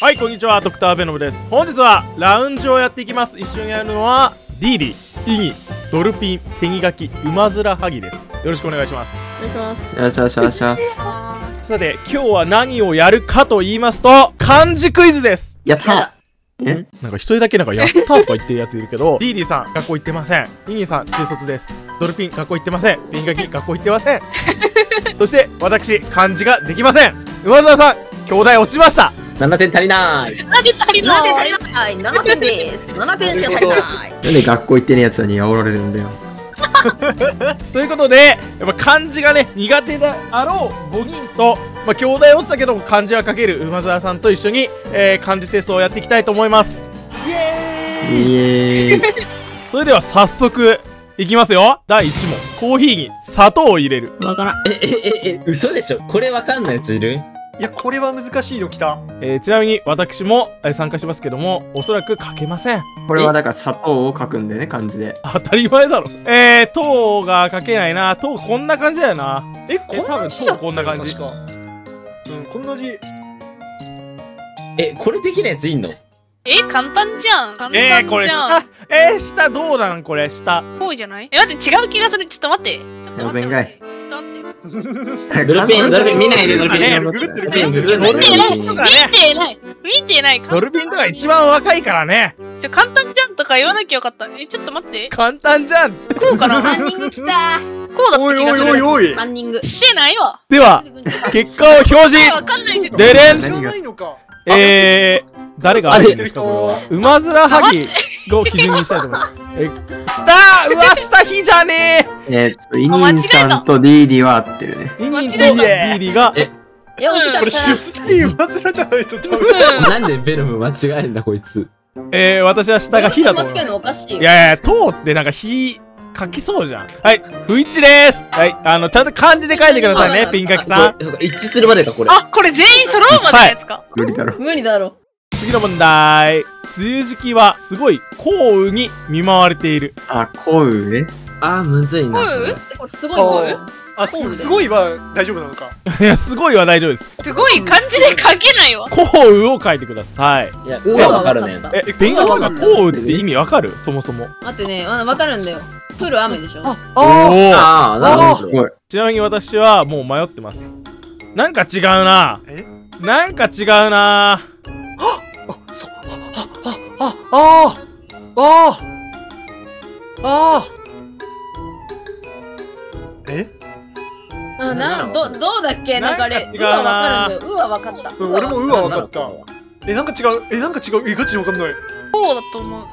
はい、こんにちは、ドクターベノムです。本日はラウンジをやっていきます。一緒にやるのはディーリー、イギ、ドルピン、ペニガキ、ウマヅラハギです。よろしくお願いします。 お願いします。 よしよしよしよし。 さて、今日は何をやるかと言いますと、漢字クイズです。 やったなんか一人だけなんかやったとか言ってるやついるけど、ディーリーさん学校行ってません。イギさん中卒です。ドルピン学校行ってません。ペニガキ学校行ってません。そして私漢字ができません。馬沢さん兄弟落ちました。 7点足りない。 7点足りない。7点です。7点しか足りない。 なんで学校行ってねえやつらに煽られるんだよ。 ということで、やっぱ漢字がね苦手であろう5人と、兄弟落ちたけども漢字は書ける馬沢さんと一緒に、漢字テストをやっていきたいと思います。イエーイ。 イエーイ。 それでは早速いきますよ。第1問、コーヒーに砂糖を入れる。 わからん。 嘘でしょ。これわかんないやついる？ いや、これは難しいのきた。 ちなみに私も参加しますけども、おそらく書けません。 これはだから砂糖を書くんでね、漢字で。 当たり前だろ。糖が書けないな。糖こんな感じだよな。 こんな字多分こんな感じ。 確か。こんな字。 これできないやついんの？ 簡単じゃん。簡単じゃん。 これ下どうなんこれ、下。 多いじゃない？待って、違う気がする。ちょっと待って。 やぜんかい。 ちょっと待って。 ドルピン見ないで、ドルピン。 ググってるググってる。 ドルピンとかね。 見てない。 ドルピンとか一番若いからね。 簡単じゃんとか言わなきゃよかった。ちょっと待って。 簡単じゃん。 こうかな？ カンニングきた。 こうだった気がする。 おい。 カンニング。 してないわ。 では、結果を表示。 わかんないけど。 でれん。 知らないのか。 誰があるんですかこれは。馬面ハギを基準にしたいと思います。下火じゃねイニンさんとディーディは合ってるね。 イニンとディーリが。 いや、惜しかこれ、 った。 出題馬面じゃないとダメ。 なんでベノム間違えんだ、こいつ。 私は下が火だと思い間違えるのまおかしいよ。 す。いやいや、糖ってなんか火書きそうじゃん。はい、不一致です。はい、ちゃんと漢字で書いてくださいね、ピンカキさん。 そうか、一致するまでか、これ。 あ、これ全員揃うまでのやつか。 無理だろ。 無理だろ。 次の問題。梅雨時期はすごい降雨に見舞われている。 あ、こうね。 むずいな。 これすごい声。 すごいは大丈夫なのか。 いや、すごいは大丈夫です。 すごい漢字で書けないわ。 降雨を書いてください。 いや、はわかるね。 ペンガが降雨って意味わかる？そもそも。 待ってね、わかるんだよ。降る雨でしょ。 おー。 なるほど。 すごい。 ちなみに私はもう迷ってます。なんか違うな。なんか違うな。 どうだっけ？なんかあれ、うはわかるんだよ。うはわかった。 俺もうはわかった。なんか違う。ガチにわかんない。 こうだと思う。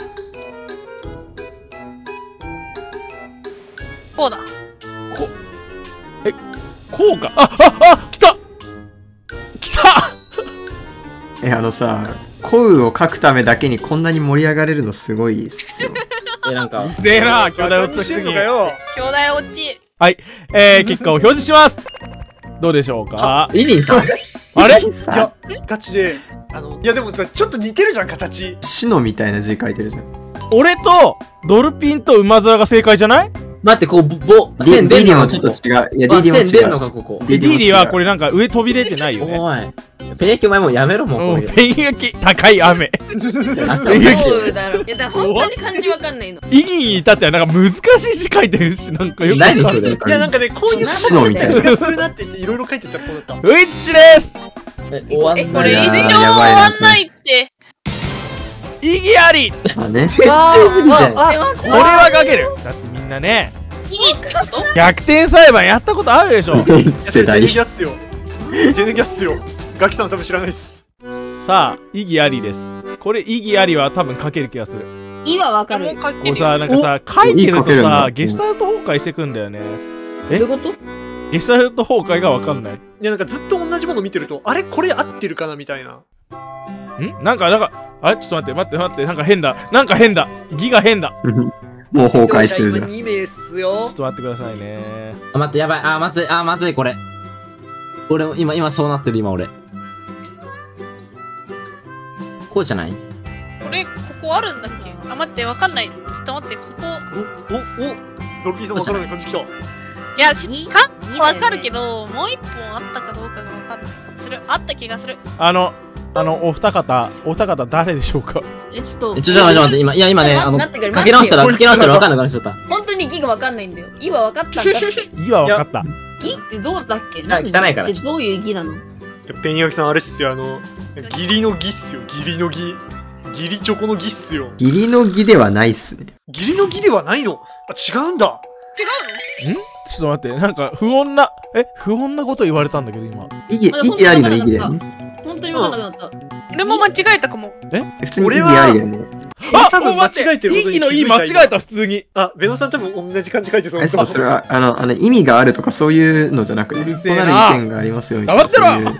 こうだ。 こうか。来たコウを書くためだけにこんなに盛り上がれるのすごいっすよ。 なんか。 うぜえな、兄弟落ちたくせに。 兄弟落ち。 はい、結果を表示します。どうでしょうか？ イリンさん。 あれ？ いや、ガチで、いやでもさ、ちょっと似てるじゃん、形。 シノみたいな字書いてるじゃん。 俺とドルピンと馬面が正解じゃない？ 待って、こう、 ディーディもちょっと違う。いや、ディーディも違う。 線出るのか、ここ。 ディーリーはこれなんか上飛び出てないよね。 おい。ペン焼きお前もうやめろ、もう。 ペン焼き、高い雨。 そうだろ。いや、だから本当に漢字わかんないの。 意義に至ってはなんか難しい字書いてるし、なんかよくわかんない。 何それ？ いや、なんかね、こういうシノみたいな。 気がするなって言って、いろいろ書いてたらこうだった。 ウィッチです。 終わんない。 これ一生終やばいなわんないって。 意義あり。 あね。 これは書ける。だってみんなね、 いいってこと？ 逆転裁判やったことあるでしょ。 世代。 ジェネギャスよ。ジェネギャスよ。ガキさん多分知らないっす。 さあ、意義ありです。これ意義ありは多分書ける気がする。 いはわかる。 もう書けるよ。 こうさ、なんかさ、書いてるといい書けるんさ、 だゲシュタルト崩壊してくんだよね。 どういうこと？ ゲシュタルト崩壊がわかんない。 いや、なんかずっと同じもの見てると、あれこれ合ってるかなみたいな。 なんか、あれちょっと待って、なんか変だ。義が変だ。 もう崩壊してるじゃん。 2名っすちょよっ。と待ってくださいね。 待って、やばい。まずい、これ。俺も今そうなってる、今俺。こうじゃない？ これ、ここあるんだっけ？待って、わかんない。ちょっと待って、ここ。 ドルピーさんわからない感じきた。 いや、わかるけど、もう一本あったかどうかがわかんない。あった気がする。 お二方誰でしょうか？ ちょっと。 ちょっと待って、今ね、かけ直したら分かんなくなっちゃった。 本当にギが分かんないんだよ。イは分かったんだって。 イは分かった。 ギってどうだっけ？ 汚いから。 どういうギなの？ ペンギンさんあれっすよ、義理の義っすよ、義理の義。義理チョコの義っすよ。 義理の義ではないっすね。 義理の義ではないの？あ、違うんだ。 違うの？ ちょっと待って、なんか不穏なこと言われたんだけど今。 意義ありの意義だよね。 本当に分かんなくなった。 俺も間違えたかも。 普通に意義ありだよね。 多分間違えてることに気づいた。 意義の意間違えた普通に。 あ、ベノさん多分同じ漢字書いてそう。 そう、それは意味があるとかそういうのじゃなくて、 うるせえな異なる意見がありますよみたいな。 黙ってろ。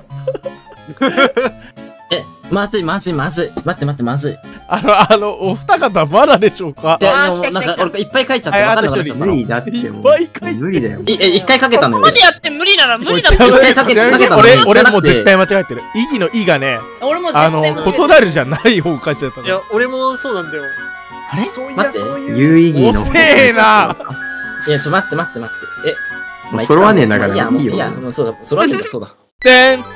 まずい。待って、まずい。 お二方まだでしょうか？ じゃあ、なんか俺いっぱい書いちゃって分かんなくなっちゃった。 無理だってもう。無理だよ。 一回かけたのよ。 ここまでやって無理なら無理だって。 俺もう絶対間違えてる。意義の意がね、 俺も絶対間違えてる。 異なるじゃない方書いちゃったの。 いや、俺もそうなんだよ。 あれ待って。 有意義の。 遅えな。 いや、待って。 もう揃わねえんだからいいよ。 いや、もうそうだ、揃わねえんだ、そうだ。 でん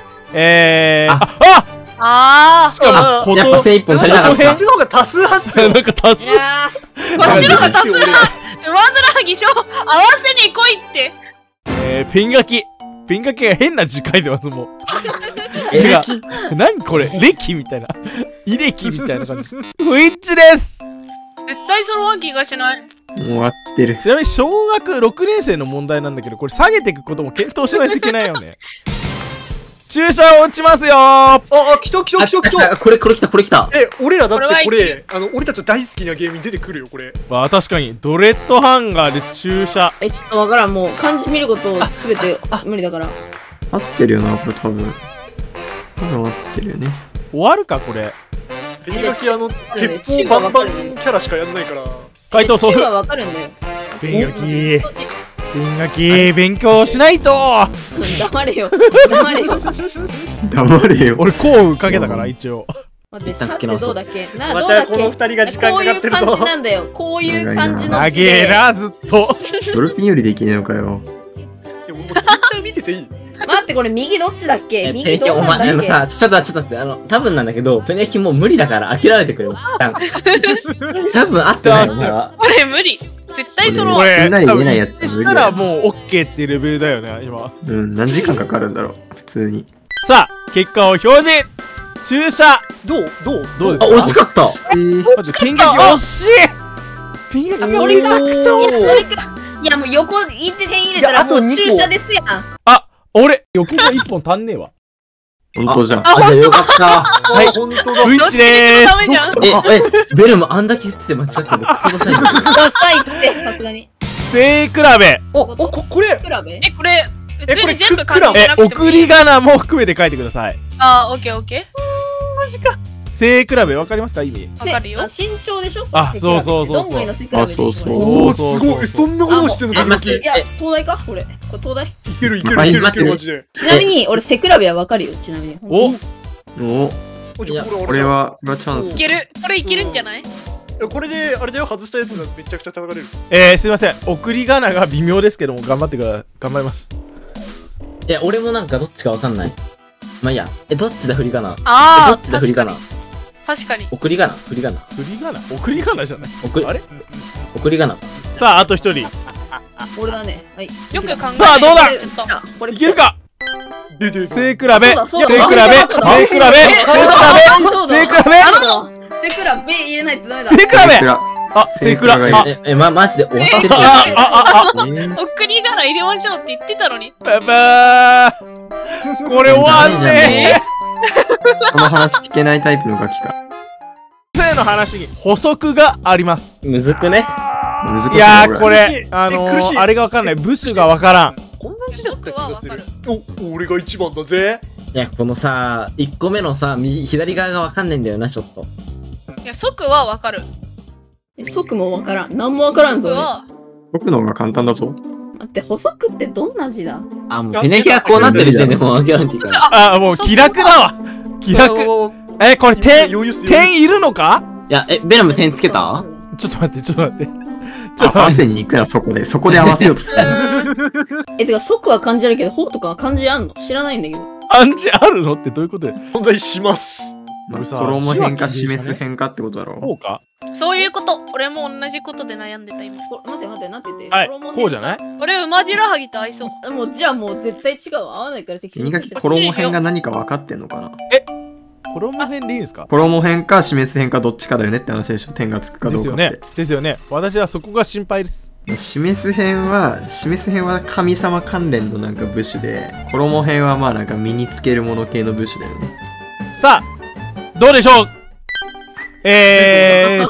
しかも、 やっぱ精一本足りなかった。 こっちの方が多数派っすよ。 なんか多数。 こっちの方が多数派。わずらぎしょ、合わせに来いって。 ピンガキが変な字書いてますもん。何これ、歴みたいな。イレキみたいな感じ。不一致です。 絶対揃わん気がしない。 もう終わってる。 ちなみに小学6年生の問題なんだけど、これ下げていくことも検討しないといけないよね。注射を打ちますよー。 来た。 これ来た。 俺らだってこれ、俺たち大好きなゲームに出てくるよ、これ。 確かに、ドレッドハンガーで注射。 ちょっとわからん、もう漢字見ることすべて無理だから。 合ってるよな、これ多分。合ってるよね。 終わるか、これ。 ペンガキ鉄砲バンバンキャラしかやんないから。 回答そう。 はわかるんだよ。 ペンガキ、勉強しないと。 黙れよ。 俺、こうかけたから、一応。 待って、シャってどうだっけ？ またこの二人が時間かかってると。 こういう感じなんだよ。こういう感じの長えな、ずっと。 ドルフィンよりできねえのかよ。 もう絶対見てていい。 待って、これ右どっちだっけ？右どっちだっけ？お前さ、ちょっと待って、多分なんだけど、ペネキもう無理だから諦めてくれよ。多分合ってないよ、お前は。 これ無理。絶対揃う。 すんなり言えないやつ無理だよ。 したらもう OK っていうレベルだよね、今。 何時間かかるんだろう、普通に。 さあ、結果を表示。注射。 どうですか？惜しかった。 待って、ピンガキ惜しい。ピンガキそれか。いや、もう横いって点入れたらもう注射ですやん。 俺、横が1本足んねえわ。 本当じゃん。 じゃあよかった。 はい、 本当だ。 ウイッチでーす。 ベルもあんだけ言ってて間違ってる。クソダサい。 ダサいって、さすがに。 背比べ。 これ。 これ、普通に全部書いてなくてもいい。 送り仮名も含めて書いてください。 オッケー。 マジか。 背比べわかりますか、意味？ わかるよ。 身長でしょ？ そう。 どんぐりの背比べ。 そう。 すごい。そんなことしてんのか。 いや、東大かこれ。東大？ いけるマジで。 ちなみに、俺背比べはわかるよ、ちなみに。 おこれはチャンス。 いける。これいけるんじゃない？ これで、あれだよ、外したやつがめちゃくちゃ叩かれる。 すいません。送り仮名が微妙ですけども、頑張ります。 いや、俺もなんかどっちかわかんない。まあいいや。どっちだ振り仮名。どっちだ振り仮名。 確かに。 送り仮名、振り仮名。 送り仮名じゃない。あれ？ 送り仮名。 さあ、あと一人。 俺だね。はい。 よく考えて。 さあ、どうだ？ これいけるか？背比べ。背比べ。 入れないとダメだ。 背比べ。背比べ。 マジで終わってる。 送り仮名入れましょうって言ってたのに。 これ終わんねー。 この話聞けないタイプのガキか。 先生の話に補足があります。 むずくね。 いやー、これあれがわかんない。部首がわからん。 こんな字だった気がする。俺が一番だぜ。 いや、このさ、1個目のさ、左側がわかんないんだよな、ちょっと。 いや、即はわかる。 即もわからん。なんもわからんぞ。 僕の方が簡単だぞ。 待って、補足ってどんな字だ？ もうペネキがこうなってる時点でもう諦めていいから。 もう気楽だわ。気楽。これ点いるのか？ いや、ベラム点つけた？ ちょっと待って。 合わせに行くな、そこで合わせようとする。 てか、即は漢字あるけど、ほとかは漢字あんの？知らないんだけど。 漢字あるのってどういうことで？ 存在します。 俺さ衣編か示す編かってことだろこうかそういうこと。俺も同じことで悩んでた今。 待って待って、なんて言って。 はい、こうじゃない俺、馬白はぎと合いそう。 もう、じゃあもう絶対違う。合わないから適ペニガキ衣編が何か分かってんのかな。 衣編でいいですか衣編か示す編かどっちかだよねって話でしょ。点がつくかどうかって。 ですよね。私はそこが心配です。 示す編は神様関連のなんか部首で、衣編はまあなんか身につけるもの系の部首だよね。 さあ、どうでしょう示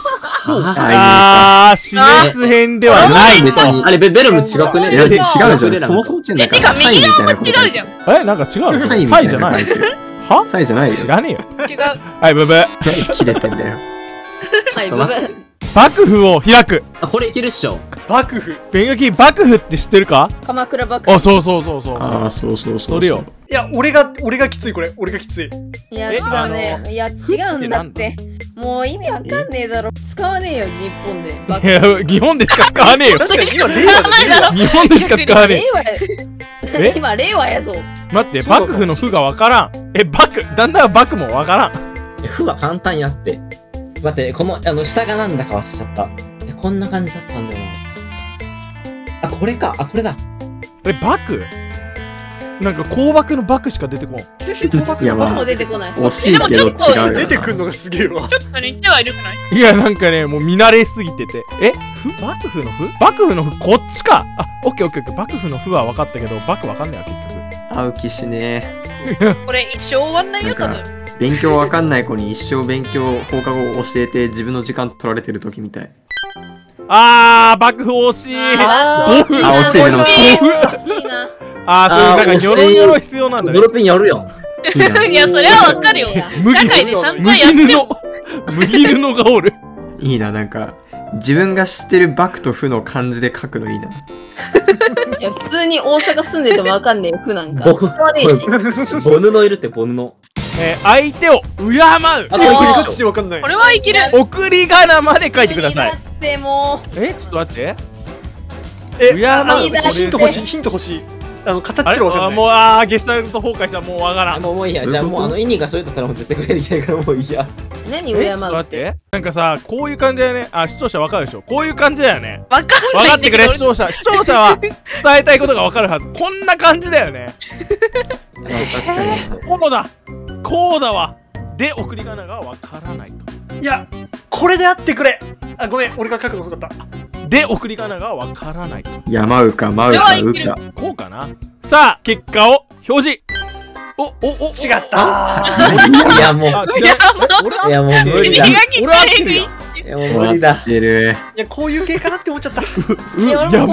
す編ではない別に。 あれ、ベルム違くね？ 違うじゃん。そもそもなんかサイみたいなこと。 違うじゃん。 なんか違うのサイみサイじゃなたいな書いてる。 はサイじゃないよ。 知らねえよ。 違う。 はい、ブブ。 切れてんだよ。 はい、ブブ。 幕府を開く。 あ、これいけるっしょ。 幕府。 ペンガキ、幕府って知ってるか？ 鎌倉幕府。 あ、そうそうそうそう。 ああ、そうそうそう。 それよ。 いや、俺がきつい、これ。俺がきつい。 いや、違うね。いや、違うんだって。もう意味わかんねえだろ。使わねえよ、日本で。 いや、日本でしか使わねえよ。 確かに今、令和だ、令和。 日本でしか使わねえ。 今、令和やぞ。 待って、幕府の府がわからん。だんだん幕もわからん。 負は簡単やって。待って、この、下がなんだか忘れちゃった。こんな感じだったんだよな。あ、これか。あ、これだ。 幕なんか香幕の幕しか出てこん。 いや、まあ、 も出てこない。 惜しいけど違うよ。 出てくんのがすげえわ。 ちょっと似てはいるくない？ いや、なんかね、もう見慣れすぎてて。幕府の府幕府の府、こっちか。あ、オッケーオッケーオッケー。幕府の府は分かったけど、幕わかんないわ、結局。 会う気しねこれ一生終わんないよ、多分。 勉強わかんない子に一生勉強放課後教えて自分の時間取られてる時みたい。 幕府惜しい。 惜しいね。 惜しいな。 そういうなんかニョロニョロ必要なんだね。 ドロピンやるやん。 いや、それはわかるよ。社会で散々やっても。 麦布がおる。 いいな、なんか自分が知ってる幕と符の漢字で書くのいいな。 いや、普通に大阪住んでてもわかんねえ、符なんか。使わねえし。 ボヌノいるってボヌノ。 相手を敬う。 あ、これいけるっしょ。 わかんない。 これはいける。 送り仮名まで書いてください。 だってもう。 ちょっと待って。 ヒント欲しい、ヒント欲しい。形すらわかんない。 もうゲシュタルト崩壊したらもうわからん。 もういいや。じゃあもう意味がそれだったらもう絶対これできないからもういいや。 何ちょっと待って。なんかさ、こういう感じだよね。視聴者わかるでしょ。こういう感じだよね。 わかんない。 分かってくれ、視聴者は伝えたいことがわかるはず。こんな感じだよね。 確かに。 こうだわ。で、送り仮名がわからないと。 いや、これであってくれ。あ、ごめん、俺が書くの遅かった。 で、送り仮名がわからないと。 山うか、まうか、うか。 こうかな。さあ、結果を表示。違ったいや、もう。いや、もう無理だ。 俺は合ってるやん。 いや、もう無理だ。 いや、こういう系かなって思っちゃった。 山近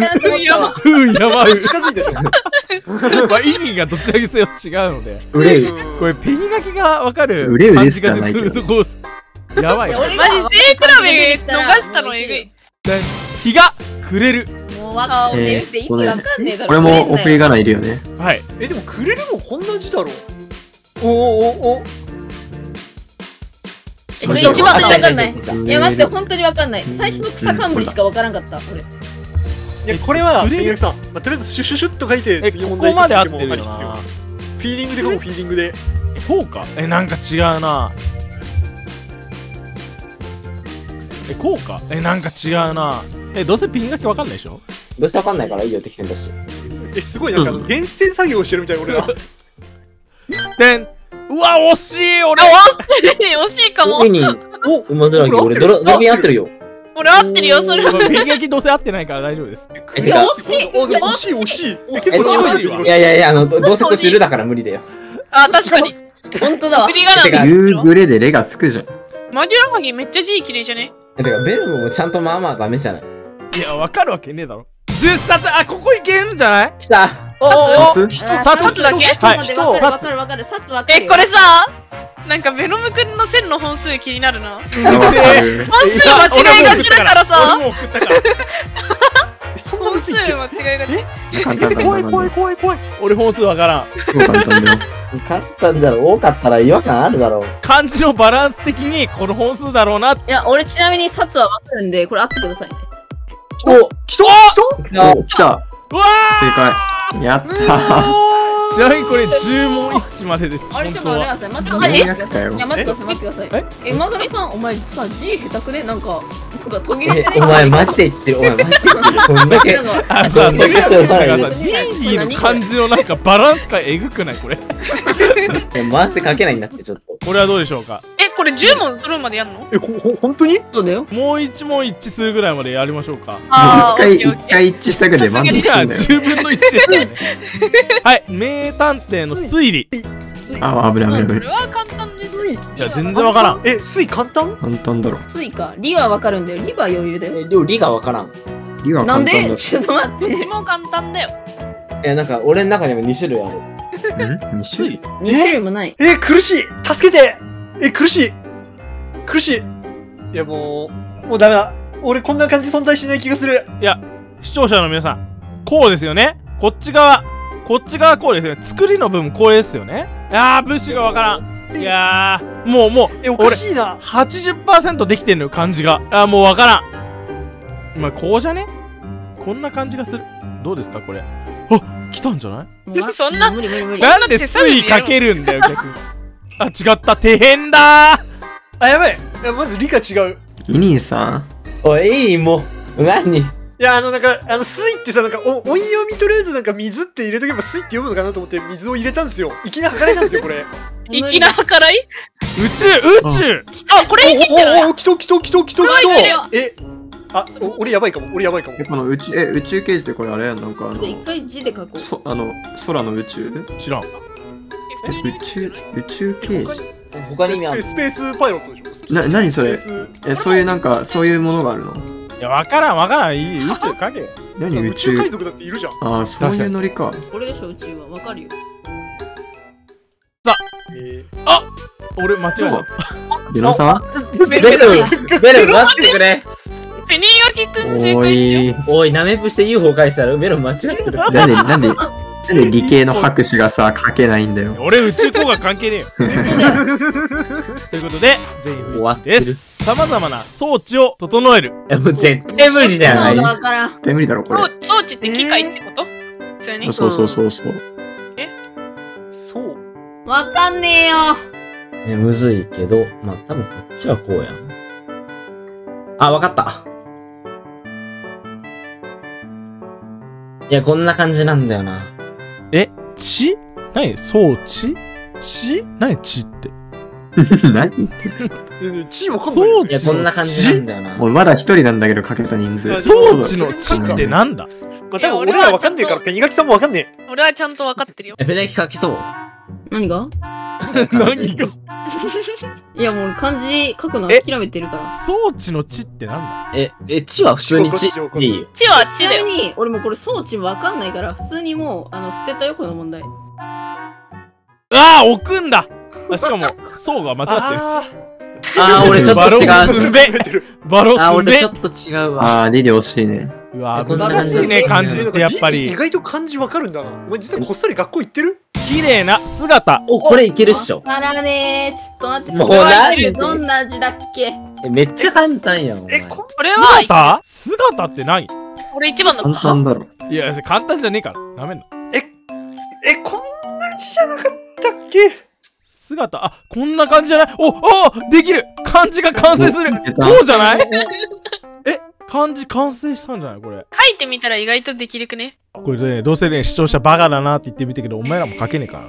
づいてる。 意味がどちらにせよ違うので。 うれう。 これ、ペニガキがわかる。 うれしかないけど。 やばい。 マジ、背比べ逃したのえぐい。 日が暮れる。 もうわかんねえって意味わかんねえだろ。 これも送り仮名いるよね。 はい。 でもくれるもこんな字だろ。お。 ちょっと一番わかんない。いや待って、本当にわかんない。最初の草冠しかわからんかった、俺。 いや、これは、ペニガキさん、とりあえずシュシュシュッと書いて、次問題ここまで合ってるよな。 フィーリングで書こう、フィーリングで。 こうか。なんか違うな。こうか。なんか違うな。どうせピン書きわかんないでしょ。 どうせわかんないからいいよ、適当に出して。 すごいなんか厳選作業してるみたいな、俺ら。 うわ、惜しい。俺惜しいかも。 馬面ぎ、俺ドロビン合ってるよ。 俺合ってるよ、それ。 ピン書きどうせ合ってないから大丈夫です。 いや、惜しい。 惜しい。結構近いよ。 いや、どうせこいついるだから無理だよ。 あ、確かに。 本当だわ。 夕暮れでレがつくじゃん。 マジラハギめっちゃ字綺麗じゃね？ てか、ベルもちゃんとまあまあダメじゃない？ いや、わかるわけねえだろ。10冊、ここいけるんじゃない？ 来た。 札だけ？ わかる。札わかる。 これさ、なんかベノムくんの線の本数気になるな。本数間違いがちだからさ。 俺も送ったから。 そんな本数間違いがち。 怖い。 俺本数わからん。 簡単だろ。多かったら違和感あるだろう。 漢字のバランス的にこの本数だろうな。 いや、俺ちなみに札はわかるんで、これ合ってくださいね。 来たうわー正解。やったー。 ちなみにこれ10問一致までです。 あれちょっと本待ってください。待ってください。 最悪だよいや待ってください。待ってください。マグロさんお前さ G 下手くねなんか途切れてね。 お前マジで言ってる。お前マジで言ってる。こんだけ。 なんかあ、さあ、それがさ、 そうディーディの感じのなんかバランス感えぐくないこれ。 回して書けないんだってちょっと。 これはどうでしょうか。 これ10問揃うまでやんの？ 本当に？ そうだよ。 もう一問一致するぐらいまでやりましょうか。 あー、 一回一致したぐらいで満足いや、 するんだよ。 10分の1ですからね。はい、名探偵の推理。 あ、危ない危ないこれ。は簡単です。 いや、全然わからん。 水簡単？ 簡単だろ。 スイか。リはわかるんだよ。リは余裕だよ。 でも理がわからん。 リはなんで？ 簡単だ。 ちょっと待って。 一問簡単だよ。 なんか俺の中でも2種類ある。 2種類 2種類もない。 苦しい助けて苦しい苦しいいやもうダメだ俺こんな感じ存在しない気がするいや、視聴者の皆さん、こうですよね。こっち側こうですよね。作りの部分これですよね。物資がわからん。いやー、もう、 おかしいな 80% できてんのよ、漢字が。もうわからん。今、こうじゃね？こんな感じがする。どうですか、これ。あ、来たんじゃない？ そんな無理無理無理。 なんで水かけるんだよ、逆に。あ、違った。手変だー。 やばいまず理科違うイニーさんおい、いいもう。何？ いやなんか水ってさなんか音読みとりあえずなんか水って入れとけば水って読むのかなと思って水を入れたんですよいきなり測れたんですよこれいきなりからい？ 宇宙あ、これいけんじゃない？ 来たいけるよ俺やばいかもこの宇宙刑事ってこれあれなんか一回字で書こう。 空の宇宙知らん。 宇宙刑事他に意味ある？ スペースパイロットでしょ何それスペースそういうなんかそういうものがあるのいや、わからん。いい。宇宙かけ。 何宇宇宙宙海賊だっているじゃんああそういうノリかこれでしょ宇宙はわかるよ。 俺、間違えた。 ベノさんベル、待ってくれ。 ペニーガキくん正お解しよいおい、ナメプして UFO 返したらベル間違ってる。 なんで理系の博士がさ書けないんだよ俺、宇宙工学関係ねえよ。ということで、全員終わってる。 です。様々な装置を整える。 もう絶対無理だよそうだな。 わからん。 絶対無理だろこれ装置って機械ってこと？普通に。 そうそうわかんねえよ。 むずいけど、まあ多分こっちはこうやん。あ、わかった。いや、こんな感じなんだよな。 地？何装置？ 血何地って。 何言ってる血わかんないよ装いや、こんな感じなんだよな。 もうまだ一人なんだけどかけた人数装置の地ってなんだ？ まあ多分俺らわかんねえからペニガキさんもわかんね俺はちゃんと分かってるよ。 ペナキ書きそう。 何が？ 何が？ いやもう漢字書くの諦めてるから。 装置の地ってなんだ？ 地は普通に地でいいよ。 地はち地だよ。 なみに俺もこれ装置わかんないから普通にもう捨てたよこの問題。 置くんだ。しかも、層が間違ってる。 俺ちょっと違う。 バロすべ。バロすべ俺ちょ。っと違うわ。 リリ惜しいねうわ、 こんな感じ難しいね、漢字ってやっぱ意り。 外と漢字わかるんだなお前実はこっそり学校行ってる綺麗な姿。 お、これいけるっしょ。 わからねー。ちょっと待って。 もうなんでどんな字だっけ？ めっちゃ簡単やん。お前これは、 姿って何？ 俺一番だ簡単だろいや、簡単じゃねえから。なめんな。 こんな字じゃなかったっけ姿、こんな感じじゃない？できる！漢字が完成する！ いけたこうじゃない？漢字完成したんじゃないこれ。 書いてみたら意外とできるくね？ これね、どうせね、視聴者バカだなって言ってみたけど、お前らも書けねえから。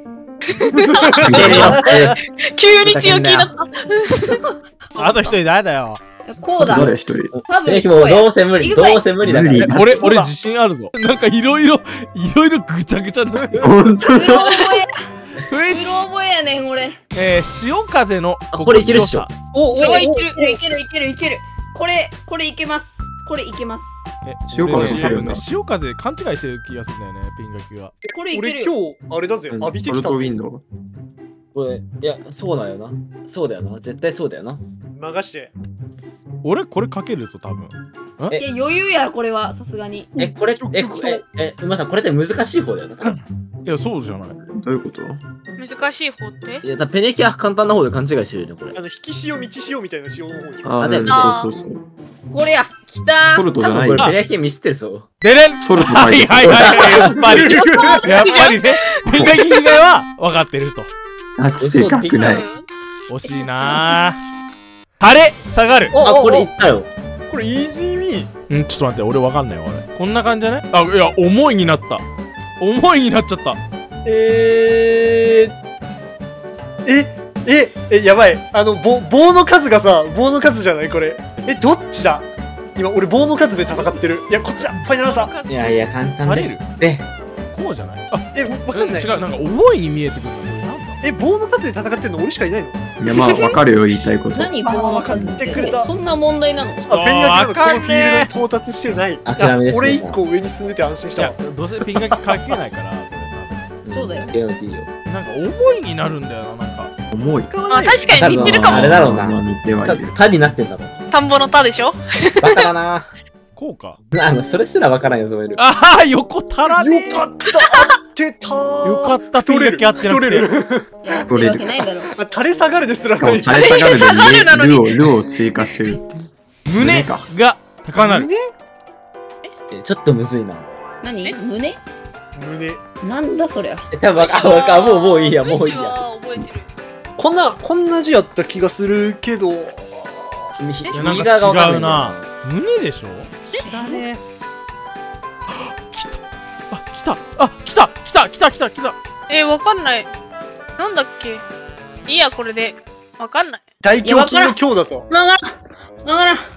急に強気だった。 あと一人誰だよ。 こうだ。 誰一人多分もうどうせ無理。どうせ無理だか無理ら。 俺自信あるぞ。なんかいろいろぐちゃぐちゃになってる。 本当だうろ覚えやねん俺。 潮風のこれいけるっしょ。 おこれはいける。 いける。これいけます。これいけます。 潮風いけるんだ潮風勘違いしてる気がするんだよね、ピンガキが。 これいけ俺るよ。 今日あれだぜ浴びてきたソルトウィぜンドウこれ、いや、そうだよな。そうだよな。絶対そうだよな。 流して俺これ書けるぞ、多分。 いや余裕やこれはさすがに。 これ、馬さん、これって難しい方だよな。 いや、そうじゃない。 どういうこと？ 難しい方っていや、ペネキは簡単な方で勘違いしてるよね、これ。 引き潮、道潮みたいな潮の方でしょ。 ああ、 あでもそうそうそう。 これや、来たソルトじゃないよ多分これ。ペネキミスってるぞ。 でれんソルト書はいいてはいはい、やっぱり。やっぱりね。ペンダギ以外は分かってると。 あっちでかくない。 惜しいなー。晴れ下がる。 あ、これいったよ。 これイージーミー。 ちょっと待って、俺分かんないわ、俺。こんな感じじゃね？あ、いや、重いになった。重いになっちゃった。 やばい。棒の数がさ、棒の数じゃないこれ。どっちだ？今、俺棒の数で戦ってる。いや、こっちだ。ファイナルアンサー。 いやいや、簡単ですって。 こうじゃない？あ、 わかんない。 違う、なんか重いに見えてくるの。これなんだ？ 棒の数で戦ってるの俺しかいないの？ いや、まあ、わかるよ、言いたいこと。 何棒の数っ分かってくれたそんな問題なの？ フェニガキなのこのフィールドに到達してない。 諦めですね俺一個上に進んでて安心しいやたわ。、 どうせピンガキかけないから、これそうだよゲームっていいよ。 多分。なんか重いになるんだよな、なんか。 重い。 あ、確かに似てるかも。 あれだろうな。 まあ似てはいる。 タになってんだろう。 田んぼの田でしょ。 バカだな。 こうか。 それすらわからんよ、ゾエル。 ああ、横足らねえ。 よかった合ってたよかった、ピンガキ合ってなくて。 いや、ってるわけないだろ。 垂れ下がるですらない。 しかも垂れ下がる垂れ下がるなのにでルを追加してるっていう。 胸か。 が高鳴る。 胸ちょっとむずいな。 何？胸？ 胸。 なんだそりゃ。 多分もういいや、もういいや。 覚えてる。 こんな字やった気がするけど。 いや、なんか違うな。胸でしょ？知らねえ。来た。 わかんない。なんだっけ。いいや、これで。わかんない。 大胸筋の強だぞ。 わからん。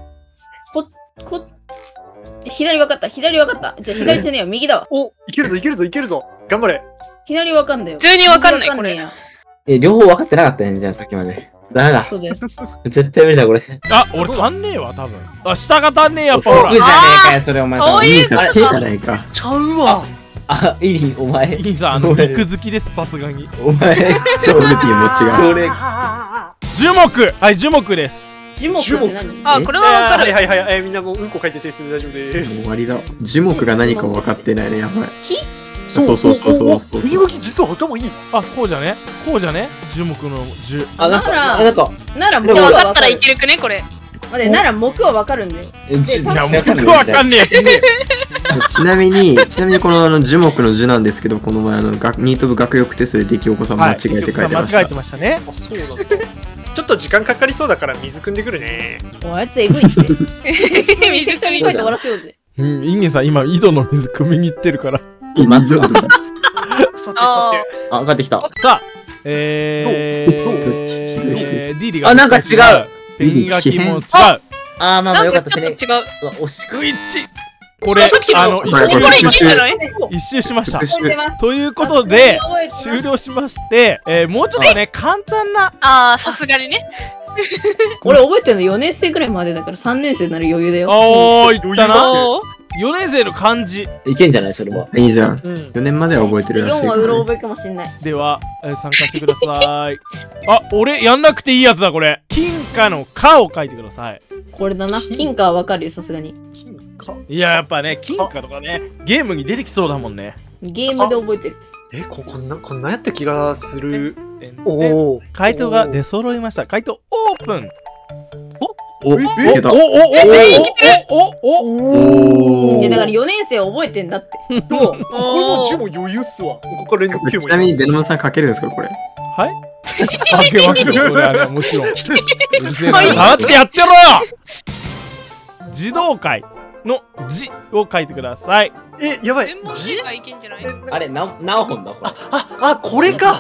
左わかった。じゃあ左じゃねえよ、右だわ。 お、いけるぞ。頑張れ。 左わかんだよ。 普通にわかんない右わねえや。 両方分かってなかったね、じゃあさっきまで。ダメだ。 そうだよ。 絶対無理だ、これ。 あ、俺足んねえわ、多分。あ、下が足んねえやっぱほら僕じ。ゃねえかよ、それお前。 そういうこといいさ、手じゃないか。 ちゃうわ。 あ、イリン、お前。 イリンさん、肉好きです、さすがに。 お前。 ソウルピーも違う。 それ。 樹木はい、樹木です。 樹木って何？ あ、これはわかる。 はい。みんなもううんこ書いて提出で大丈夫でもうす。 終わりだ。樹木が何か分かってないね、やばい。 木？ そう。 フェニガキ実は頭いい。 あ、こうじゃね樹木の樹。 あ、なんか、 なら木でもはわかるわかったらい。けるくね、これ。 待って、なら木はわかるんだよ。 いや、僕わかんねえやつね。 ちなみにこの樹木の樹なんですけど、この前ニート部学力テストで出来お子さん間違えて書いてました。 間違えてましたね。 あ、そうなんだ。ちょっと時間かかりそうだから水汲んでくるね。 おあいつえぐいって。適当に書いて終わらせようぜ。 インゲンさん、今、井戸の水汲みに行ってるから。 まずはさて。 あ、帰ってきた。 さあ、 ひどいディーリが。 あなんか違う。 ペンガキも違う。 あー、まあよかった。 なんかちょっと違う。 うわ、惜しく。 スイッチ。これ、 さっきのこれ一これいけんじゃない？ 周しました。 復習ということで、終了しまして、もうちょっとね、簡単な、 あー、さすがにね。 俺覚えてるの4年生くらいまでだから3年生なら余裕だよ。 おー、いったな。 おー。 4年生の漢字。 いけんじゃないそれは。 いいじゃん。 うん。 4年までは覚えてるらしい 4 からね。 はうろ覚えかもしんない。 では、参加してください。あ、俺、やんなくていいやつだ、これ。金貨の貨を書いてください。 これだな。金貨はわかるよ、さすがに。 金か。 いや、やっぱね、金貨とかね、ゲームに出てきそうだもんね。 ゲームで覚えてる。 こんなやった気がする。 おおお。 回答が出揃いました。回答オープン。 おおけどおいやだから4年生は覚えてんだって。 これも10も余裕っすわ。ここから連続9も。 ちなみにベノムさん書けるんですかこれ。 はい開けますよ、これはね、もちろん。うるせえな。黙ってやってろよ。児童会の字を書いてください。 やばい全。問字正解いけんじゃない？ あれ、何本だこれ。 これか。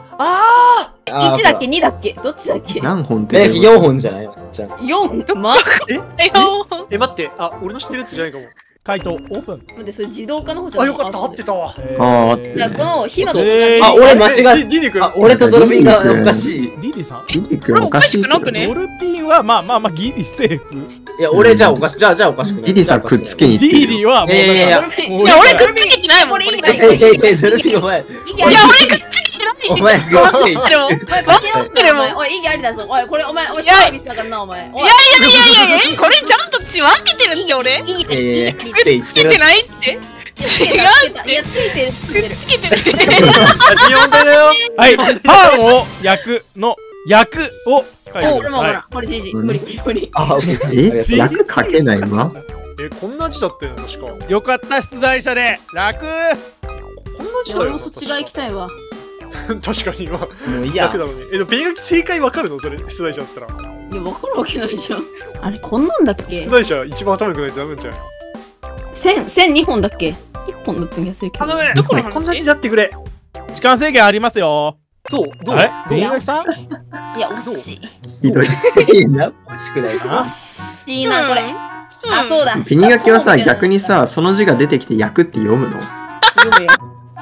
1だっけ2だっけどっちだっけ何本ってどういう 4 こ本じゃないじゃん。 4? ま待って、俺の知ってるやつじゃないかも。 回答オープン。 待ってそれ自動化の方じゃないよかった、合ってたわ。 あーじゃあこの火のとこあ、俺間違えディディ君。 た。俺とドルピンがおかしい。 リリーさんリリ君おかしいけど。 おかしくなくねドルピンはまあギリセーフ。 いや、俺じゃあおかしい。じゃあおかしくない。 リリさんくっつけに行ってるよ。 リリーはもういやいやいやもういや、俺くっつけてないもん。これこれいいいやいやいや、ドルピンお前。 いや、俺くっつけてない。 お前、 分かってるもん。 お前分かってるもん。 おい意義ありだぞ。おいこれお前サービスだからなお前。 いや、これちゃんと分けてるって俺。 意義あいやいやいや、 り意義ありって言ってるつけて。ないって。 いや、ついてる、ついてる。 つけてる。 味問題だよ。 はい、パンを焼くの焼くを書いてこれもほらくださ、 これじじ。無理無理無理。 あ、オッケー。 役かけないな。 こんな味だったよね、確か。 い。よかった出題者で楽。 こんな味だよね。 俺もそっち側行きたいわ。 確かに今、 もういいや楽。だろうね。でもペンガキ正解わかるのそれ、出題者だったら。 いや、わかるわけないじゃん。あれ、こんなんだっけ出題者一番頭良くないとダメなんじゃない線2本だっけ ?1 本だった気がするけど。 頼むどこの話こんな味でやってくれ。 時間制限ありますよ。 どうあれどうペンガキさん？ いや、惜しい。 ひどい。 いいな、欲しくない。 あ惜しいな、これ。あ、そうだ。 ペニガキはさ、逆にさ、その字が出てきて役って読むの？ 読むよ。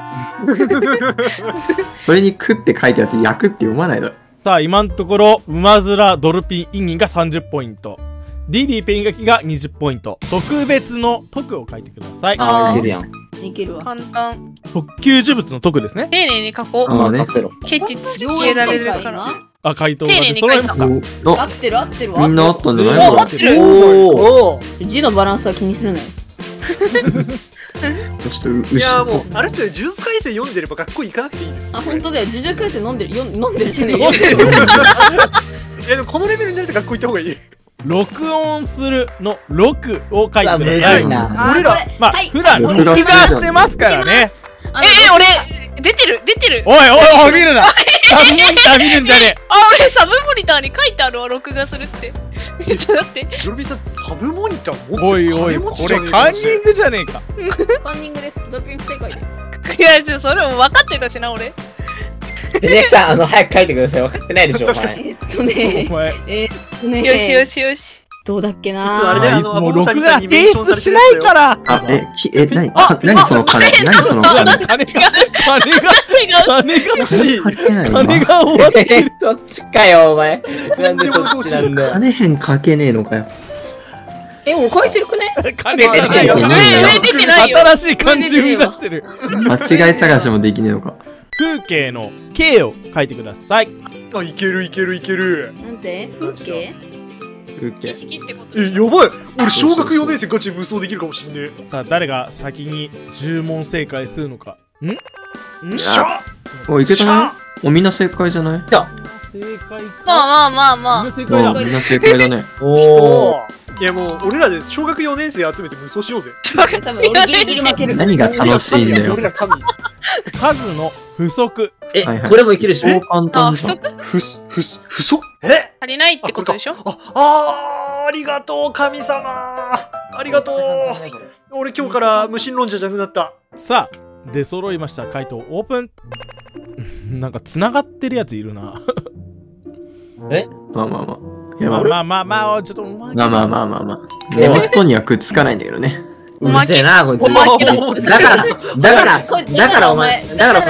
それにくって書いてあって役って読まないだろ。 さあ今のところ馬面ドルピンインギンが30ポイント、ディディペンガキが20ポイント。特別の特を書いてください。 あー、いけるやん。 いけるわ。 簡単。 特級呪物の特ですね。 丁寧に書こう。 ああね。 任せろ。 ケチつけられるから。 あ、回答が丁寧に出揃いました。 お、 合ってる合ってるわ。 みんなあったんじゃないの？ 合ってる。 おお。 おー字のバランスは気にするなよ。 ちょっといやもう、あれっすね、呪術廻戦読んでれば学校行かなくていいです。 あ、本当だよ。呪術廻戦飲んでる。飲んでるじゃねえよ。 飲んでるいやでもこのレベルになると学校行った方がいい。 録音するの録を書いてくだむずさい。 いな。 俺らまあ、普段録画してますからね。 俺、出てるおいおいおい、見るな。サブモニター見るんじゃね俺サブモニターに書いてあるわ、録画するって。ちょっと待って。 ジョルビーさん、サブモニターえ。 持っておいおい、 金持ちこじゃねえかれカンニングじゃねえか。 カンニングです。ドルピン不正解で。 いや、それも分かってたしな、俺。 ペネクさん、早く書いてください。分かってないでしょ、お確か前。 おね前、 よしよしよし。 どうだっけ実はあれだよないつも録画提出しないから。 あ、何その金？何その金？ 金が、金が、金が、 惜しい。 書けないわ。 金が終わってる。 どっちかよ、お前。なんでそっちなんだよ。 金変書けねえのかよ。 もう書いてるくね金が出てないよ上出てないよ。 新しい漢字生み出してる。 間違い探しもできねえのか。 風景の景を書いてください。 あ、いけるいけるいける。 なんて風景風景。 景色ってことやばい。俺小学4年生ガチ無双できるかもしんねさあ、誰が先に10問正解するのか。んえ。しゃお、いけたね。お、みんな正解じゃない？ 正解か。 まあまあまあまあ。 みんな正解だ。 みんな正解だね。 おおいやもう俺らで小学4年生集めて無双しようぜ。 多分俺ギリギリ負ける。 何が楽しいんだよ俺。ら神。 数の不足。 え、 はいはいこれもいけるでしょ。 超簡単じゃん。 ふそえ足りないってことでしょ。 ありがとう神様ありがとう俺今日から無神論者じゃなくなった。 さあ、出揃いました。回答オープン。なんか繋がってるやついるな。 えまあまあまあ。いやままああまあまあまあ、ちょっと。 まあまあまあまあまあ。根元にはくっつかないんだけどね。 うるせえな、こいつ。 おまけだからお前、だからこれ7点足りねえ。だから7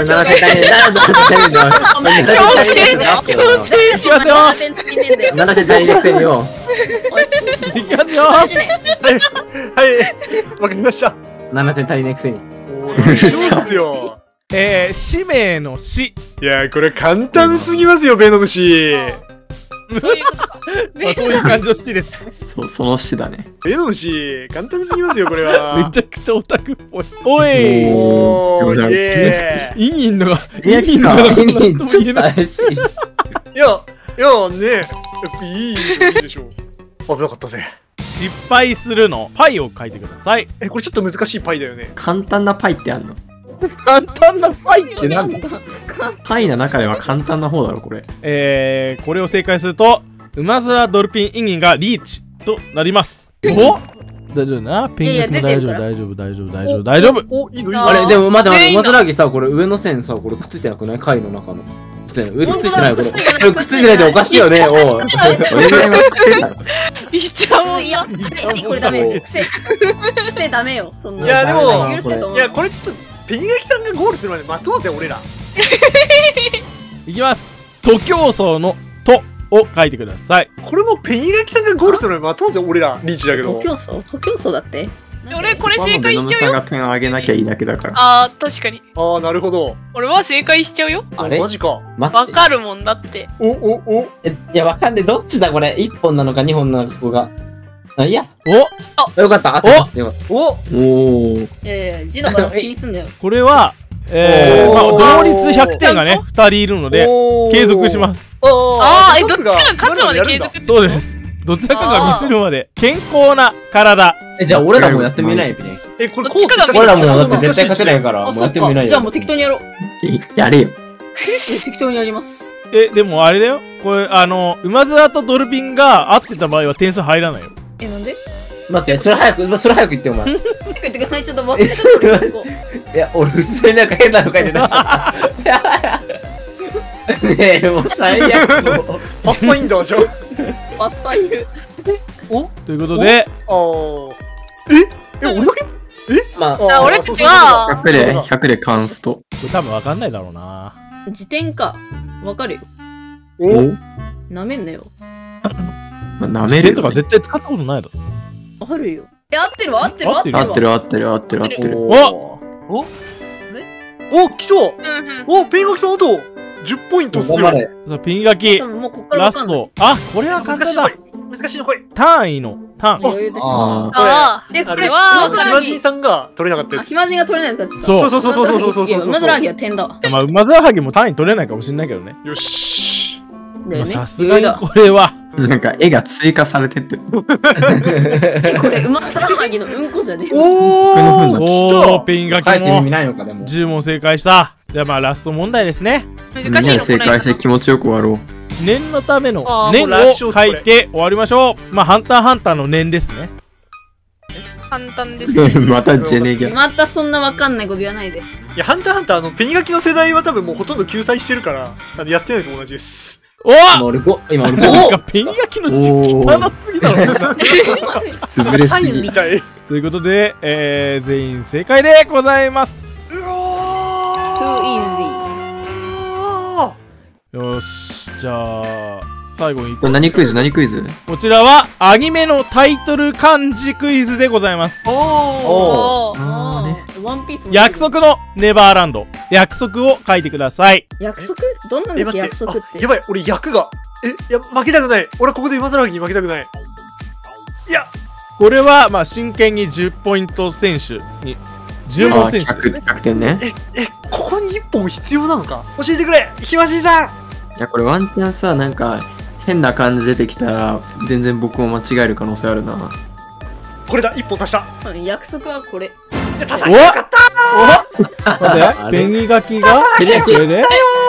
点足りねえ。 いきますよ。 7点足りねえんだよ。 7点足りねえくせによ。 おいしい。 いきますよ。 はいわかりました。 7点足りねえくせに。 おーそうっすよ。 氏名の氏。 いやこれ簡単すぎますよベノムシ。 そういうことか。 まあ、そういう感じの氏です。 そう、その詩だね。 ベノムシ簡単すぎますよこれめは。 ちゃくちゃオタクっぽい。おい。 おーイエインインのが、 いや来たインインのがちょっと怪しい。 ーイ。いやねいいでしょう。危なかったぜ。 失敗するのパイを書いてください。 これちょっと難しいパイだよね。 簡単なパイってあんの？ 簡単なパイってなんだ。 パイの中では簡単な方だろ、これ。 これを正解すると、馬面ドルピンインギンがリーチとなります。お大丈夫な。ピンクも大丈夫、大丈夫、大丈夫、大丈夫、大丈夫。 おいいのいいあの。 あれ、でも待って待って、 全員だ馬面木さ、これ上の線さ、これくっついてなくない貝の中の。上くっついてないこれ。 本当だこれくっついてないでおかしいよね、おう。 俺ぐらいは癖だろ。 いっちゃういや、これダメです。癖ダメよ。そんな。 いやでも許せると思う。 いやこれちょっとペニガキさんがゴールするまで待とうぜ俺ら。 いきます。徒競走のとを書いてください。 これもペニガキさんがゴールするまで待とうぜ俺らリーチだけど。 徒競走だって。 俺これそこはも正解しちゃうよ。 うベノムさんが点上げなきゃいいだけだから。 あー、確かに。 ああなるほど。 俺は正解しちゃうよ。 あれマジか。 待って。 わかるもんだって。 おいや、わかんねえ。どっちだこれ。1本なのか2本なのか、ここが。 あ、いや。 およかった。 およかった。 おおー。 字のバランス気にすんだよ。 これは、 おーまあ、同率100点がね、2人いるので、継続します。 あー、どっちかが勝つまで継続。 そうです。どちらかがミスるまで、健康な体。 じゃあ俺らもやってみないビレ。 これどっちかが俺らもだって絶対勝てないから、もうそっか。 やってみないよ。 じゃあもう適当にやろう。 やれよ。 適当にやります。 でもあれだよ。これ、馬面とドルフィンが合ってた場合は点数入らないよ。 なんで待って、それ早く言ってお前。 言ってください。ちょっと忘れちゃった。 いや、俺普通になんか変なの書いて出しちゃった。ねえ、もう最悪もう。 パスファインダーじゃん。 パスファイル。 ということで、 俺だけまあ、俺たちは、 100でカンスト。 これ多分わかんないだろうな。 辞典か。わかるよ。なめんなよ。 なめる試験とか絶対使ったことないだろ。 あるよ。合ってるわ、合ってるわ、 合ってる合ってる合ってる合ってる合ってる。 お来たペンガキさんあと10ポイントっすよ。 頑張れ。 さあピン書き、 多分もうこっからラスわかんない。 ト。あ、これは簡単だ。 難しいのこれ。 単位の単。 余裕です。 ああで、これあれはは、 ヒマジンさんが取れなかったやつ。 ヒマジンが取れないやつだってそうそうマズラギは点だわ。 まあ、馬面はぎも単位取れないかもしれないけどね。 よし。 だよね。 さすがにこれは。 なんか絵が追加されてってる。 これ、馬面はぎのうんこじゃねえ。 おーおー、ピン書き書いてみもないのか、でも。 10問正解した。じゃあまあラスト問題ですね。 みんなで正解して気持ちよく終わろ念のためのあー念もう楽勝を書いて終わりましょう。まあ、ハンターハンターの念ですね。 簡単です。 う。またジェネギャ。 またそんなわかんないこと言わないで。 いや、ハンターハンターペニガキの世代は多分もうほとんど救済してるから、やってないと同じです。 お今俺5、今俺5。 なんかピン書きの字汚すぎだろ。 潰れすぎサインみ。たい。 ということで、全員正解でございます。 うお too よし、じゃあ最後にこれ何クイズ何クイズ？ こちらはアニメのタイトル漢字クイズでございます。 おーあーね。 ワンピースも約束のネバーランド、約束を書いてください。 約束どんなんだっけ約束って。 やばい、俺役が。いや、負けたくない。俺はここで今更に負けたくない。いや、 これはまあ真剣に10ポイント選手に10問選手ですね。 100点ね。 ここに1本必要なのか教えてくれひまじいさん。 いやこれワンチャンさ、なんか変な感じ出てきたら全然僕も間違える可能性あるな。 これだ、1本足した。 約束はこれ。 いや、足さなかった待って、ペニガキが OK で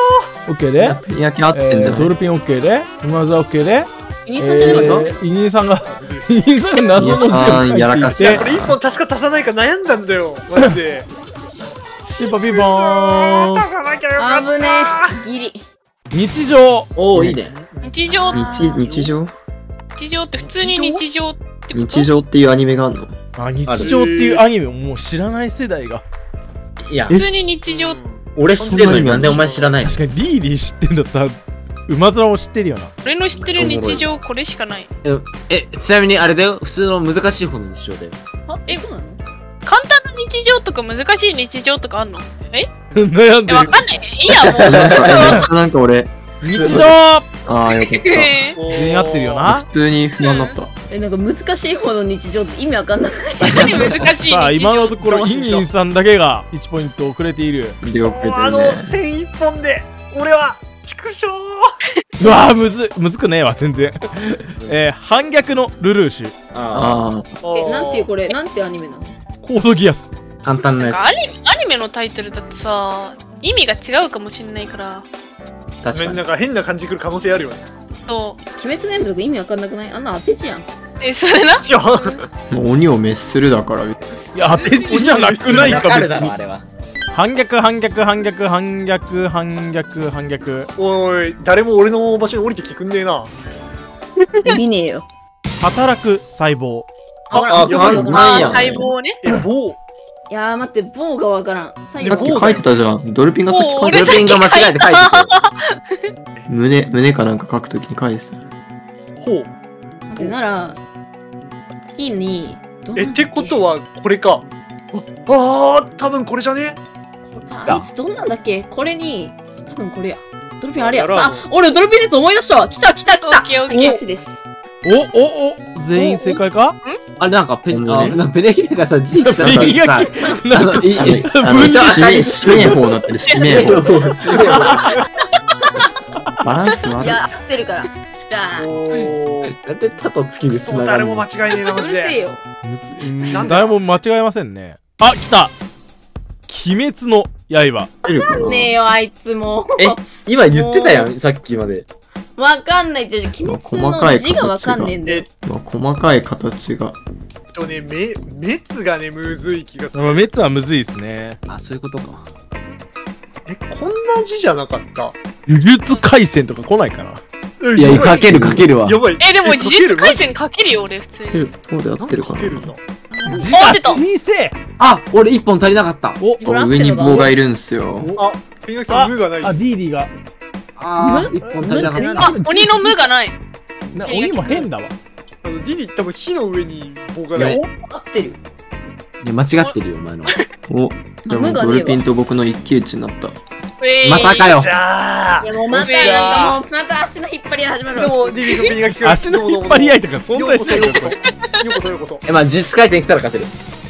OK で焼き合ってんじゃない？ ドルピン OK で馬座 OK でイニさんじゃなかったイニーさんがイニーさんが謎の字を書やらかしいていてこれ1本足すか足さないか悩んだんだよ。マジで。 ピンポンピンポーン。 足さなきゃよかった。 危ねえ。ギリ。 日常。 おー、いいね。 日常日常って普通に日常ってこと日常っていうアニメがあるの？ あ、日常っていうアニメをもう知らない世代が。 いや、 普通に日常俺知ってんのになんでお前知らないの？ 確かにリーリー知ってんだったら馬面も知ってるよな。 俺の知ってる日常これしかない。 ちなみにあれだよ、普通の難しい方の日常だよ。 そうなの簡単な日常とか難しい日常とかあんの？ 悩んでる。 わかんない。いや、もう。 なんか俺、 日常ああよかった。 全員合ってるよな。 普通に不安になった。 なんか難しい方の日常って意味わかんない。 何難しい日常。 さあ、今のところイニーさんだけが1ポイント遅れている。 出遅れてるね。 線1本で、俺は、畜生うわー、むずくねえわ、全然。反逆のルルーシュ。 ああなんていうこれ、なんてアニメなの？ コードギアス。 あ、簡単なやなんかアニメのタイトルだってさ、意味が違うかもしれないから。 つ。確かに。 なんか変な感じくる可能性あるよね。 そう。 鬼滅の刃とか意味わかんなくない？あんな当て字やん。 それな。 いや、 あ。もう鬼を滅するだから。 いや、当て字じゃなくないか、別わかるだろ、 にあ。れは。 反逆、反逆、反逆、反逆、反逆、反逆。 おい、誰も俺の場所に降りてきてくんねえな。 見ねえよ。 働く細胞。 あ、 やばいなんや。 細胞ね。 棒。 いやー待って、棒がわからん。最さっき書いてたじゃん。ドルピンがさっき書い俺てた。 ドルピンが間違えて書いてて。 胸かなんか書くときに書いてたよ。 ほう。 待ってなら、木に、 ってことは、これか。ああ、多分これじゃねあいつどんなんだっけ？これに、多分これや。ドルフィンあれや。 やろうあ、俺ドルフィンのやつ思い出したわ。来た来た来た。 オッケーオッケーはい、こっちです。 お全員正解か？ あれなんかペほんとねなんかペレキがさ、G 来たペレキさ、 なんかいい指名法になってる、指名法。バランス悪い。 いや、合ってるから。来た。 おー。 なんでタと月でつそう、 ながるの？ 誰も間違いねえな、マジで。 うるせえよ。 なんで誰も間違えませんね。あ、来た鬼滅の刃。 出るかな。 ねえよ、あいつも。 今言ってたやん、さっきまで。 わかんない。じゃ鬼滅の字がわかんねえんだよ。 細かい形が。 滅がね、むずい気がする。 滅はむずいっすね。 あ、そういうことか。 こんな字じゃなかった。 呪術廻戦とか来ないかな。 いや、かけるわ。 やばい。 でも、呪術廻戦かかけるよ、俺、普通に。 こうで合ってるかな。 けるんだ。 字が合ってた小せえ。 あ、俺1本足りなかった。 上に棒がいるんすよ。 あ、ペンガキさん、無がないあ、 です。 ディーディが。 あ、1本足りなかった。 あ、鬼の無がない。 鬼も変だわ。 ディディ多分火の上に棒がない。 合ってる。 いや、間違ってるよ、お前の。 お、でもドルピンと僕の一騎打ちになった。 またかよ。 じゃあいやもうまたなんかもうまた足の引っ張りが始まるわ。 でも、ディディのペンガキが足の引っ張り合いとか存在してるよ。 ようこそ、ようこそ、ようこそ。 まあ、呪術廻戦来たら勝てる。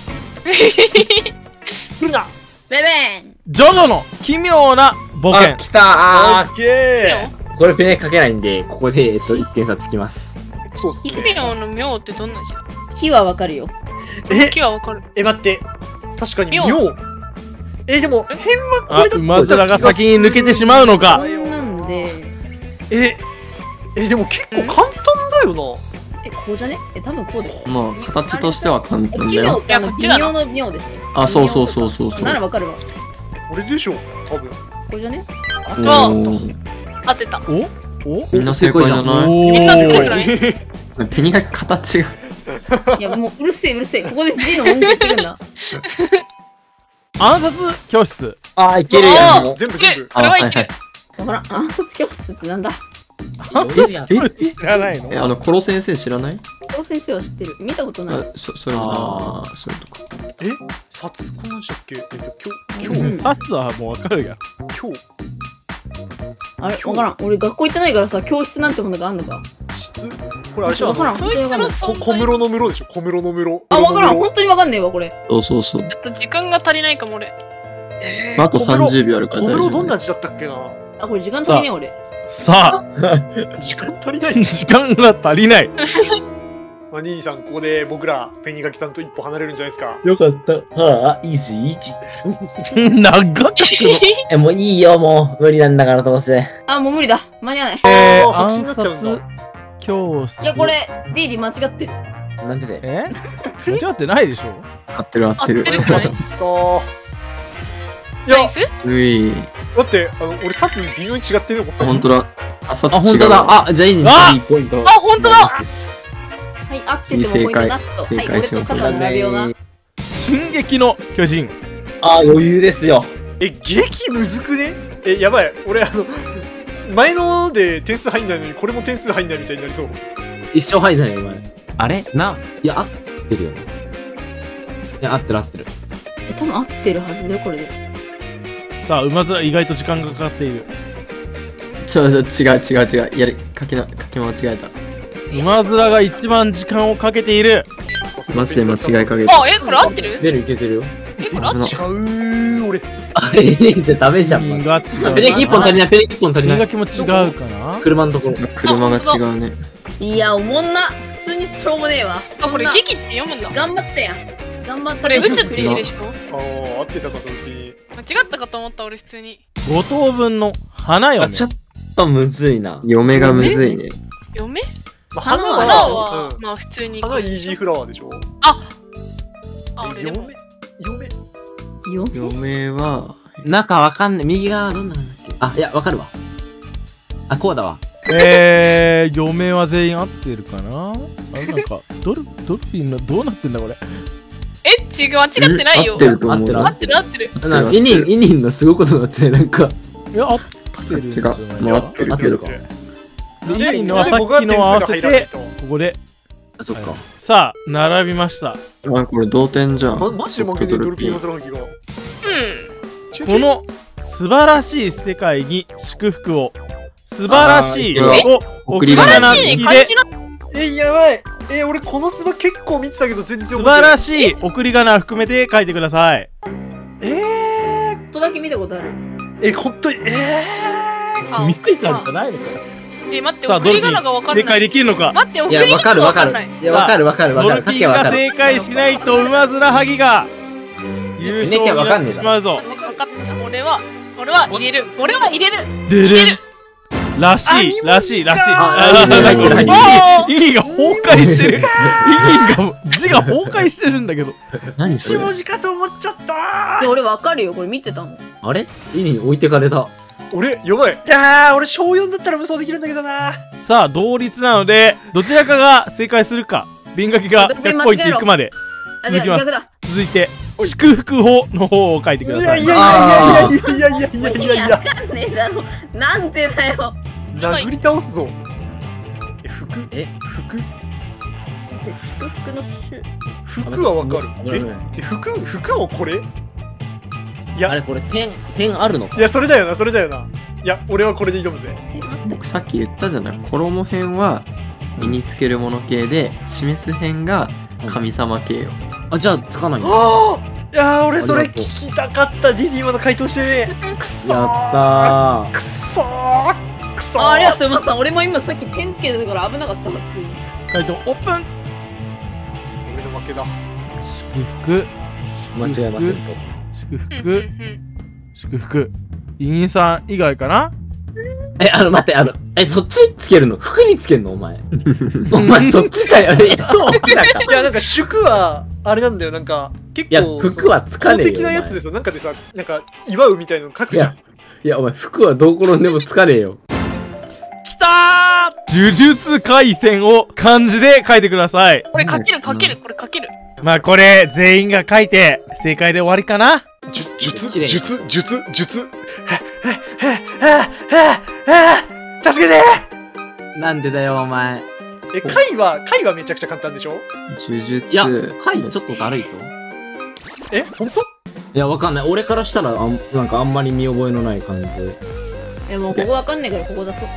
来るな。 ベベン。 ジョジョの奇妙な冒険。 来たオッケこれペネかけないんで、ここで、1点差つきます。 ー。そうっす奇ね。 妙の妙ってどんな字だ？ 火はわかるよ。 木はわかる。 待って。確かに、 妙妙。でも、変はこあれだ、 馬面が先に抜けてしまうのこか。 んなんで。 でも結構簡単だよな。 こうじゃね？多分こうだよ。 まあ、形としては簡単奇だよ。 妙って微妙の妙ですね。 あ、そうそうそうそうそう。 ならわかるわ。 これでしょ、多分。 こうじゃね？ あおー合ってた。 おみんな正解じゃない？ みんなでおこれない。 ペニが形が。 いやもううるせえうるせえ。ここで G の文句言ってくんだ。 暗殺教室。 あ、いけるやん。もう全部全部。 これはいける。 わからん。暗殺教室ってなんだ？ 暗殺教室知らないの？ コロ先生知らない？ コロ先生は知ってる。見たことない。 それは、そういうとこ。 札こなんでしたっけ？今日、 サツはもうわかるやん。 今日、 あれわからん。俺学校行ってないからさ、教室なんてものがあんのか。 質これあれじゃん。 わからん。本当にわかんない。 小室の室でしょ、小室の室。 あ、わからん。本当にわかんねえわ、これ。 そうそうそう。 ちょっと時間が足りないかも、俺。 あと30秒あるから小大丈夫。 室どんな字だったっけな。 あ、これ時間足りねえ俺。 さあ、 時間足りない。 時間が足りない。 まあ、ニーニーさん、ここで僕ら、ペニガキさんと一歩離れるんじゃないですか。 よかった。はあ、いいし、いいし。 長くもういいよ、もう。無理なんだから、どうせ。 あ、もう無理だ。間に合わない。 暗白紙になっちゃうん殺だ。 教室。 いや、これ、デイリー間違ってる。 なんでで間違ってないでしょ。 合ってる合合ってってる。 るくらい。 いやナイ、スうい。 だって、俺、サツ微妙に違ってるの思った。 本当だ。あ、さあ、本当だ。あ、じゃあいいね。 あいいポイント。 あ、ほんとだ。 はい、合っててもポイントなしと。はい、 正解俺と肩並べような。 進撃の巨人。 あ、余裕ですよ。 劇むずくね。やばい。俺、前ので点数入んないのに、これも点数入んないみたいになりそう。 一生入んないよ、お前。あれいや、合ってるよね。いや、合ってる合ってる。 多分合ってるはずだよ、これで。 さあ、馬面意外と時間がかかっている。 違う。書き間違えた。 馬面が一番時間をかけている。 マジで間違いかけた。 あ、これ合ってる？ 出るいけてるよ。 これ合ってる？ 違う、俺。 あれ、じゃダメじゃん。 が違う。 ペレキ1本足りない、ペレキ1本足りない。 磨きも違うかな。 車のところ。 車が違うね。 いや、おもんな。普通にしょうもねえわ。 あ、これ劇って読むんだ。 頑張ったやん。頑張った。 これ、打つって字でしょ？ 合ってたかと思って。 間違ったかと思った、俺、普通に。 5等分の花嫁。 ちょっとむずいな。 嫁がむずいね。 嫁？ 花花は、 は、まあ、普通に。 花はイージーフラワーでしょ。 あ、俺でも。 嫁は、 中わかんない。右側どんななんだっけ。あ、いや、わかるわ。あ、こうだわ。 嫁は全員合ってるかな。あ、なんかドルフィンのどうなってんだこれ。 違う、間違ってないよ。 合ってると思う。 合ってる合ってる。 なんか、イニンのすごいことになってない、なんか。 いや、合ってるんじゃないか。 違う。合ってるけど。 で、いいのはさっきのを合わせて、ここで。 あ、そっか。 さあ、並びました。 あ、これ同点じゃん。 マジで負けてるドルフィンマズラハギが。 この素晴らしい世界に祝福を。素晴らしいを送り仮名素晴らしい付きで漢字のやばい。俺このスバ結構見てたけど全然素晴らしい送り仮名含めて書いてください。 ちょっとだけ見たことある。 本当にあ見てたんじゃないのか。 待って、 さあ送り仮名がわかんない。 正解できるのか。 待って、送いや、 り仮わかるわかる。 名がわかんない。 いや、わかるわかるわかる。 ドルピンが書けわかる。 正解しないと馬面はぎが優勝になってしまうぞ。 わかった。俺は入れる。俺は入れる。 で入れる。 らしいらしいらしい。 あ意義が崩壊してる。字が崩壊してるんだけど。 何それ。 1文字かと思っちゃったいや俺わかるよ、これ見てたもん。 あれ意味に置いてかれた。 俺やばい。いやー、俺小4だったら無双できるんだけどな。 さあ同率なのでどちらかが正解するか。ビンガキが100ポイントいくまであ、 続きます逆だ。 続いて祝福法の方を書いてください。 いやいやいや意味わかんねえだろ。なんてだよ。 殴り倒すぞ。服福の種。 服はわかる。 危ない危ない服もこれ？いやあれこれ点あるのか。 いや、それだよな、それだよな。いや、俺はこれで挑むぜ。 僕さっき言ったじゃない。衣編は身につけるもの系で、示す編が神様系よ。 あ、じゃあつかないんだ。 ああ、いやー、俺それ聞きたかった。ディディ今の回答してね。くそやー。 ったくそー。くそー。 ありがとう、馬さん。俺も今さっき点つけてたから危なかったわ、普通に。 回答オープン。 俺の負けだ。 祝福間違えませんと。 祝うんうん福祝福。委員さん以外かな。 待って、そっちつけるの服につけるのお前。お前そっちかよ。そうだか。 いや、なんか祝はあれなんだよ。なんか結いや、 構服はつかねえよ。 公的なやつですよ。なんかでさ、なんか祝うみたいなの書くじゃん。 いや、お前服はどこ転んでもつかねえよ。 きたー。呪術廻戦を漢字で書いてください。 これかける、これかける。 まあこれ全員が書いて正解で終わりかな。 術綺麗助けて。 なんでだよ、お前。 貝はめちゃくちゃ簡単でしょ。 呪術。 いや、貝ちょっとだるいぞ。 本当？ いや、わかんない。俺からしたらなんかあんまり見覚えのない感じで。 もうここわかんないからここ出そう。